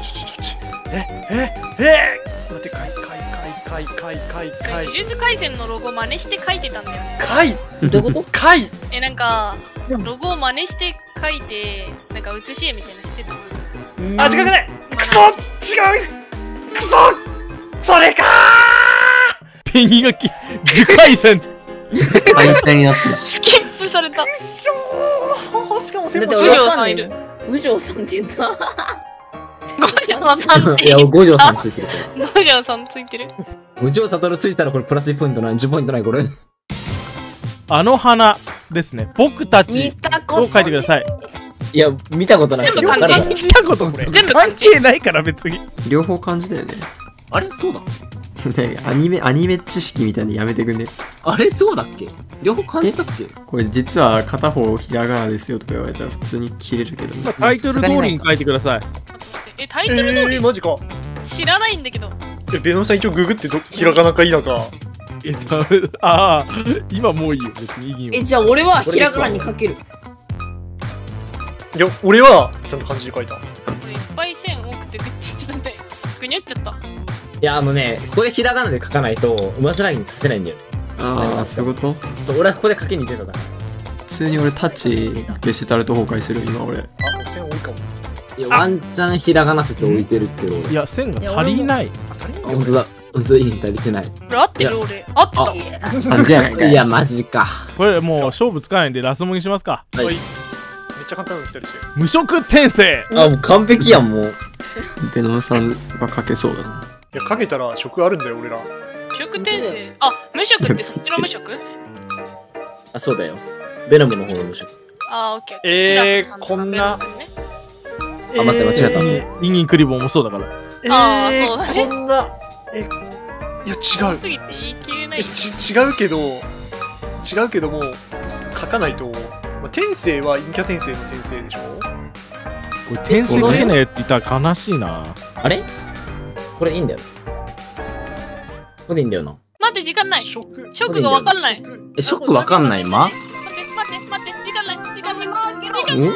待って、貝。 呪術廻戦のロゴ真似して書いてたんだよね。 貝どういうこと？ 貝なんか、ロゴを真似して書いて、なんか写し絵みたいなのしてた。 あ、違くない。くそ違う。くそそれかー。 ペニガキ樹海戦。 対戦になってるし。 スキップされた。 くしょー。しかもだって五俺わかんない条さんいる。 五条さんって言った。 五条さんっていや、五条さんついてるから。 五条さんついてる。 五条悟ついたらこれプラス1ポイントない、10ポイントない、これ。 あの花ですね。僕た見ちたことを書いてください。 いや、見たことない。 全部漢字わからない見たこと全部漢関字係ないから別に。 両方漢字だよね。 あれそうだ。 ねアニメ知識みたいにやめてくんね。 あれそうだっけ両方漢字だっけ。 これ実は片方ひらがなですよとか言われたら普通に切れるけどね。 タイトル通りに書いてください。 タイトル通りマジか。 知らないんだけど。 ベノムさん一応ググってひらがなか否か。 ああ、今もういいよ、別にいいよ。 じゃあ俺はひらがなに書ける。 いや、俺はちゃんと漢字で書いた。 これいっぱい線多くてぐにゃっちゃった。 いや、ここでひらがなで書かないと、馬面に書けないんだよね。 ああ、そういうこと？ そう、俺はここで書きに出たから。 普通に俺タッチゲシュタルト崩壊する今俺。 あ、線多いかも。 いや、ワンチャンひらがな説置いてるけど。 いや、線が足りない。 当たり前ほんとだ。ほんとだ、いいね、足りてない。 これ合ってる俺。合ってた。 漢字やないかい。 いや、マジか。 これもう勝負つかないんでラスモにしますか。 はい。 めっちゃ簡単なの来たりして。 無色転生。 あ、もう完璧やん、もう。 ベノムさんが書けそうだな。 いや、かけたら職あるんだよ、俺ら。 無色転生。あ、無色ってそっちの無色？ あ、そうだよ。ベノムの方の無色。 あ、オッケー。 こんな。 あ、待って間違えたインギンクリボンもそうだから。 そうだねこんな。いや、違う。 すぎて言い切れないよ。 違うけども書かないと、天性は陰キャ転生の転生でしょ。 これ転生書けないやついたら悲しいな。 あれこれいいんだよ。これでいいんだよな。 待って、時間ない。 食がわかんない。 え、ショックわかんない待って、時間ない。時間ない。 ん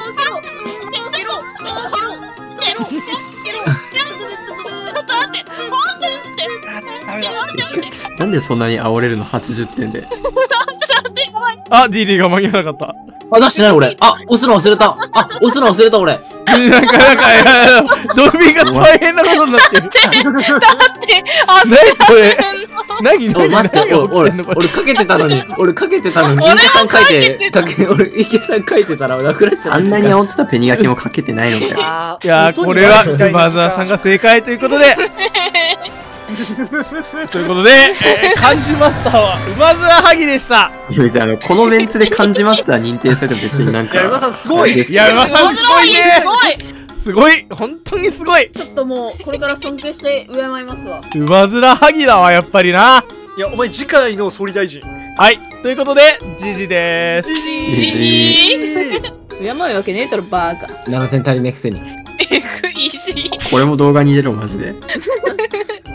なんでそんなに煽れるの80点で。 あ、ディリーが間に合わなかった。 あ、出してない俺。あ、押すの忘れた。あ、押すの忘れた俺。 なんか、ドルフィンが大変なことになってる。 だって、あ、 何これ何おい待って、俺かけてたのに、俺かけてたのに、池さん書いて、俺、池さん書いてたらなくなっちゃった。 あんなに煽ってたペニガキもかけてないのかよ。 いやー、これは馬沢さんが正解ということで。ということで、漢字マスターは馬面はぎでした。 いや別にこのメンツで漢字マスター認定されても別になんか。 いや、馬さんすごい。 いや、馬さんすごいね。すごい、本当にすごい。 ちょっともうこれから尊敬して敬いますわ。 馬面はぎだわ、やっぱりな。 いや、お前次回の総理大臣。 はい、ということで、じじでーす。 敬うわけねえだろバーカ。 7点足りねえくせに。 イージー。 これも動画に入れろマジで。